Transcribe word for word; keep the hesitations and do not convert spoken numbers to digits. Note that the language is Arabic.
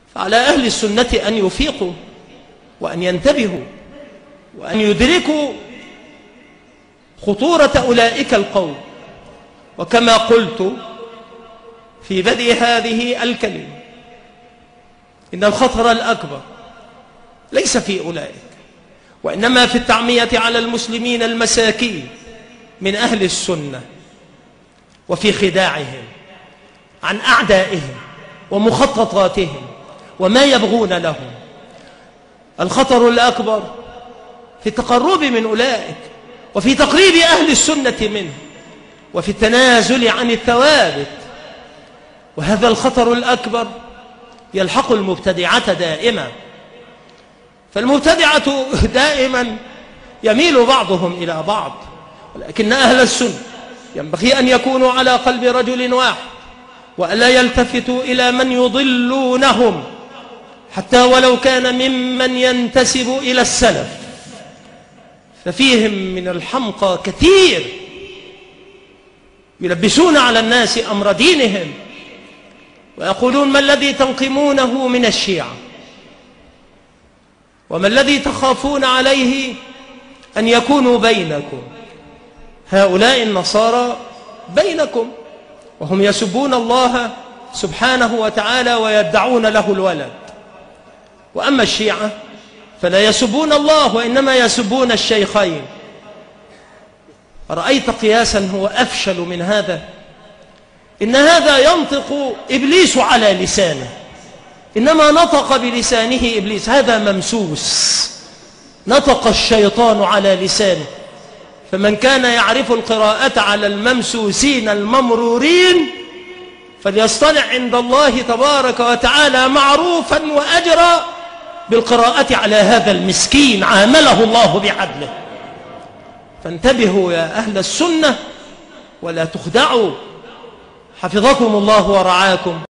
فعلى أهل السنة أن يفيقوا وأن ينتبهوا وأن يدركوا خطورة أولئك القوم. وكما قلت في بدء هذه الكلمة، إن الخطر الأكبر ليس في أولئك، وإنما في التعمية على المسلمين المساكين من أهل السنة، وفي خداعهم عن أعدائهم ومخططاتهم وما يبغون لهم. الخطر الأكبر في التقرب من أولئك، وفي تقريب أهل السنة منه، وفي التنازل عن الثوابت. وهذا الخطر الأكبر يلحق المبتدعة دائما، فالمبتدعة دائما يميل بعضهم إلى بعض، ولكن أهل السنة ينبغي أن يكونوا على قلب رجل واحد، وألا يلتفتوا إلى من يضلونهم حتى ولو كان ممن ينتسب إلى السلف، ففيهم من الحمقى كثير يلبسون على الناس أمر دينهم، ويقولون: ما الذي تنقمونه من الشيعة؟ وما الذي تخافون عليه أن يكونوا بينكم؟ هؤلاء النصارى بينكم، وهم يسبون الله سبحانه وتعالى ويدعون له الولد. وأما الشيعة فلا يسبون الله، وإنما يسبون الشيخين. رأيت قياسا هو أفشل من هذا؟ إن هذا ينطق إبليس على لسانه، إنما نطق بلسانه إبليس، هذا ممسوس، نطق الشيطان على لسانه. فمن كان يعرف القراءة على الممسوسين الممرورين فليصطنع عند الله تبارك وتعالى معروفا وأجرا بالقراءة على هذا المسكين عامله الله بعدله. فانتبهوا يا أهل السنة ولا تخدعوا، حفظكم الله ورعاكم.